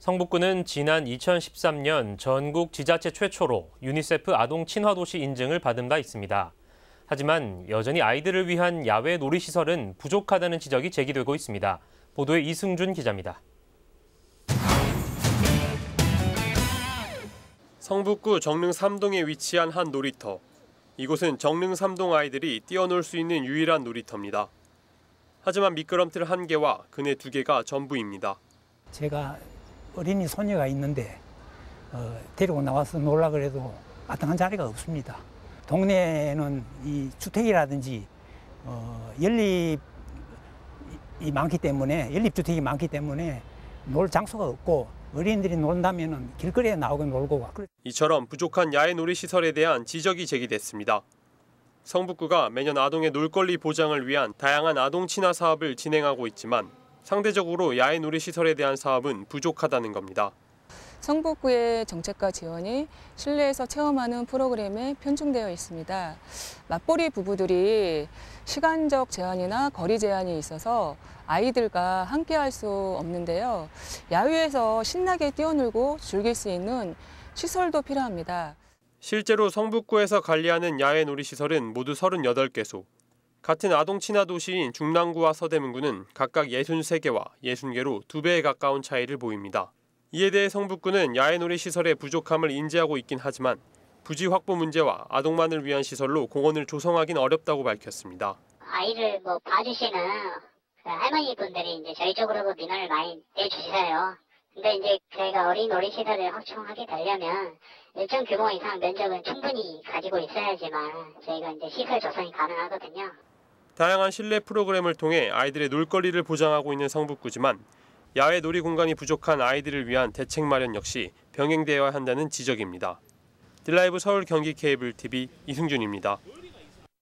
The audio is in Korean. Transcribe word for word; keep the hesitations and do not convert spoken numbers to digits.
성북구는 지난 이천십삼 년 전국 지자체 최초로 유니세프 아동 친화도시 인증을 받은 바 있습니다. 하지만 여전히 아이들을 위한 야외 놀이시설은 부족하다는 지적이 제기되고 있습니다. 보도에 이승준 기자입니다. 성북구 정릉 삼 동에 위치한 한 놀이터. 이곳은 정릉 삼 동 아이들이 뛰어놀 수 있는 유일한 놀이터입니다. 하지만 미끄럼틀 한 개와 그네 두 개가 전부입니다. 제가 어린이 소녀가 있는데 어, 데리고 나와서 놀라 그래도 마땅한 자리가 없습니다. 동네에는 이 주택이라든지 어, 연립이 많기 때문에 연립주택이 많기 때문에 놀 장소가 없고 어린이들이 논다면은 길거리에 나오고 놀고. 이처럼 부족한 야외 놀이시설에 대한 지적이 제기됐습니다. 성북구가 매년 아동의 놀거리 보장을 위한 다양한 아동 친화 사업을 진행하고 있지만 상대적으로 야외 놀이시설에 대한 사업은 부족하다는 겁니다. 성북구의 정책과 지원이 실내에서 체험하는 프로그램에 편중되어 있습니다. 맞벌이 부부들이 시간적 제한이나 거리 제한이 있어서 아이들과 함께 할 수 없는데요. 야외에서 신나게 뛰어놀고 즐길 수 있는 시설도 필요합니다. 실제로 성북구에서 관리하는 야외 놀이시설은 모두 서른여덟 개소. 같은 아동 친화 도시인 중랑구와 서대문구는 각각 예순세 개와 예순 개로 두 배에 가까운 차이를 보입니다. 이에 대해 성북구는 야외 놀이시설의 부족함을 인지하고 있긴 하지만 부지 확보 문제와 아동만을 위한 시설로 공원을 조성하긴 어렵다고 밝혔습니다. 아이를 뭐 봐주시는 할머니 분들이 이제 저희 쪽으로도 민원을 많이 내주시어요. 근데 이제 저희가 어린 놀이시설을 확충하게 되려면 일정 규모 이상 면적은 충분히 가지고 있어야지만 저희가 이제 시설 조성이 가능하거든요. 다양한 실내 프로그램을 통해 아이들의 놀거리를 보장하고 있는 성북구지만 야외 놀이 공간이 부족한 아이들을 위한 대책 마련 역시 병행되어야 한다는 지적입니다. 딜라이브 서울 경기 케이블 티비 이승준입니다.